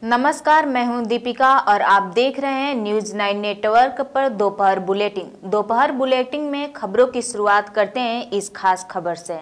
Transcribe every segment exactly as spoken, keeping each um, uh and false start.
नमस्कार, मैं हूं दीपिका और आप देख रहे हैं न्यूज नाइन नेटवर्क पर दोपहर बुलेटिन। दोपहर बुलेटिन में खबरों की शुरुआत करते हैं इस खास खबर से।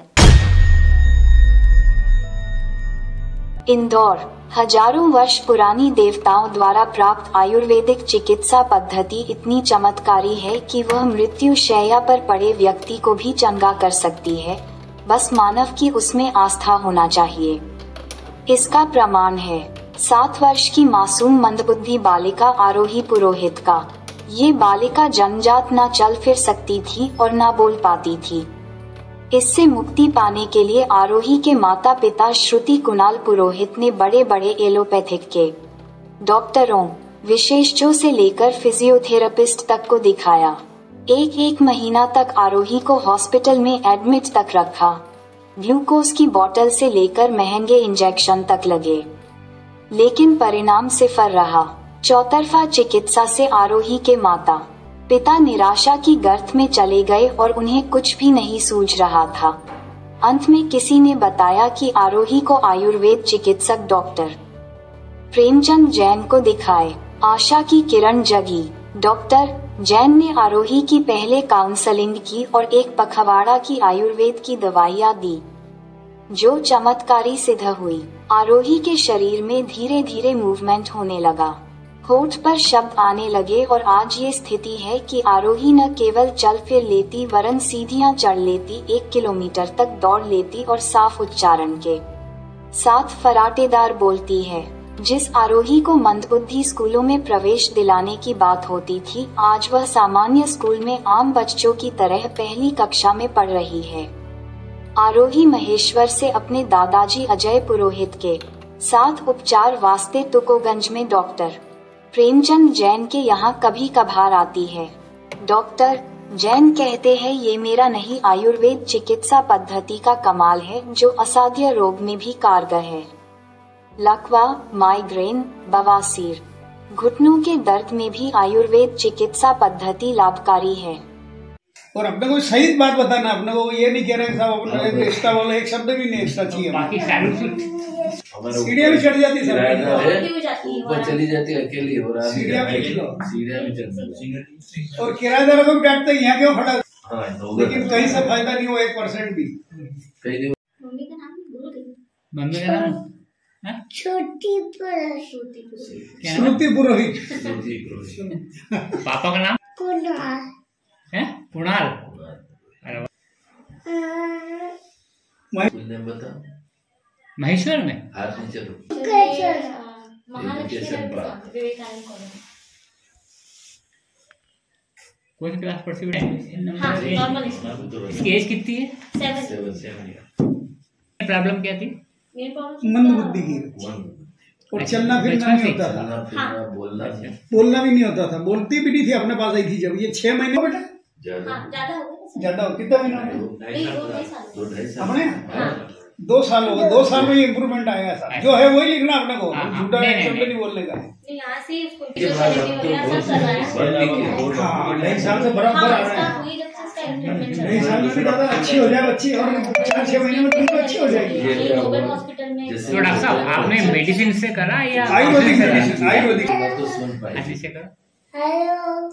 इंदौर हजारों वर्ष पुरानी देवताओं द्वारा प्राप्त आयुर्वेदिक चिकित्सा पद्धति इतनी चमत्कारी है कि वह मृत्यु शैया पर पड़े व्यक्ति को भी चंगा कर सकती है, बस मानव की उसमें आस्था होना चाहिए। इसका प्रमाण है सात वर्ष की मासूम मंदबुद्धि बालिका आरोही पुरोहित का। ये बालिका जन्मजात न चल फिर सकती थी और न बोल पाती थी। इससे मुक्ति पाने के लिए आरोही के माता पिता श्रुति कुणाल पुरोहित ने बड़े बड़े एलोपैथिक के डॉक्टरों, विशेषज्ञों से लेकर फिजियोथेरेपिस्ट तक को दिखाया। एक एक महीना तक आरोही को हॉस्पिटल में एडमिट तक रखा। ग्लूकोज की बोतल से लेकर महंगे इंजेक्शन तक लगे, लेकिन परिणाम सिफर रहा। चौतरफा चिकित्सा से आरोही के माता पिता निराशा की गर्त में चले गए और उन्हें कुछ भी नहीं सूझ रहा था। अंत में किसी ने बताया कि आरोही को आयुर्वेद चिकित्सक डॉक्टर प्रेमचंद जैन को दिखाए। आशा की किरण जगी। डॉक्टर जैन ने आरोही की पहले काउंसलिंग की और एक पखवाड़ा की आयुर्वेद की दवाइयाँ दी, जो चमत्कारी सिद्ध हुई। आरोही के शरीर में धीरे धीरे मूवमेंट होने लगा, होठ पर शब्द आने लगे और आज ये स्थिति है कि आरोही न केवल चल फिर लेती वरन सीढ़ियां चढ़ लेती, एक किलोमीटर तक दौड़ लेती और साफ उच्चारण के साथ फराटेदार बोलती है। जिस आरोही को मंदबुद्धि स्कूलों में प्रवेश दिलाने की बात होती थी, आज वह सामान्य स्कूल में आम बच्चों की तरह पहली कक्षा में पढ़ रही है। आरोही महेश्वर से अपने दादाजी अजय पुरोहित के साथ उपचार वास्ते तुकोगंज में डॉक्टर प्रेमचंद जैन के यहाँ कभी कभार आती है। डॉक्टर जैन कहते हैं, ये मेरा नहीं, आयुर्वेद चिकित्सा पद्धति का कमाल है जो असाध्य रोग में भी कारगर है। लकवा, माइग्रेन, बवासीर, घुटनों के दर्द में भी आयुर्वेद चिकित्सा पद्धति लाभकारी है। और अपने को सही बात बताना, अपने को ये नहीं कह रहे साहब अपने एक्स्ट्रा वाला एक शब्द भी नहीं एक्स्ट्रा चाहिए। बाकी सीढ़ियाँ भी चढ़ जाती है, ऊपर चली जाती है, अकेली हो रहा है, सीढ़ियाँ भी सीढ़ियाँ भी चढ़ जाती। और किराएदारों को भी डांटते हैं, यहाँ क्यों खड़ा, लेकिन कहीं से फायदा नहीं हुआ एक परसेंट भी। मम्मी का नाम छोटी श्रुति पुरोहित। पापा का नाम कुणाल है कुणाल। बता महेश्वर में हाथ नीचे लो। कौन सी क्लास पढ़ती है? हाँ, नॉर्मल। इसकी एज कितनी है? सेवन। सेवन। प्रॉब्लम क्या थी? मंदबुद्धि की, और चलना फिरना नहीं होता था। हाँ। बोलना बोलना भी नहीं होता था, बोलती भी नहीं थी। अपने पास आई थी जब ये छह महीने बेटा ज्यादा ज्यादा हो, कितना महीना अपने हाँ। दो साल हो गए। दो साल में इम्प्रूवमेंट आया था। जो है वही लिखना अपने को, झूठा शब्द नहीं बोलने का। यहाँ से नई साल से बराबर आ रहा है। नई साल में भी ज्यादा अच्छी हो जाए बच्ची, और चार छह महीने में बिल्कुल अच्छी हो जाएगी। हॉस्पिटल में तो डॉक्टर साहब आपने मेडिसिन से करा या आयुर्वेदिक मेडिसिन? आयुर्वेदिक अच्छे से करा। हेलो।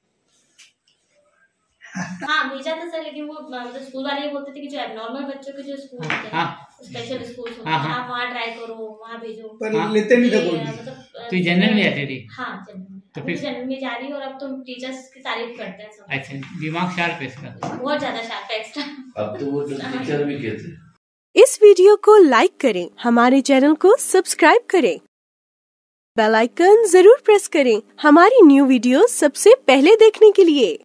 हाँ भेजा था सर, लेकिन वो मतलब स्कूल वाले ये बोलते थे कि जो एबनॉर्मल बच्चों के जो स्कूल होते हैं, स्पेशल स्कूल होते हैं, आप वहाँ ट्राई करो, वहाँ भेजो, पर लेते नहीं थे कोई। मतलब तो जनरल में आती थी? हाँ जनरल में। तो फिर जनरल में जा रही है और अब तो टीचर्स की तारीफ करते हैं सब। अच्छा, दिमाग शार्प है इसका, बहुत ज्यादा शार्प है एक्स्ट्रा। अब तो वो टीचर भी कहते हैं। इस वीडियो को लाइक करें, हमारे चैनल को सब्सक्राइब करें, बेल आइकन जरूर प्रेस करें हमारी न्यू वीडियो सबसे पहले देखने के लिए।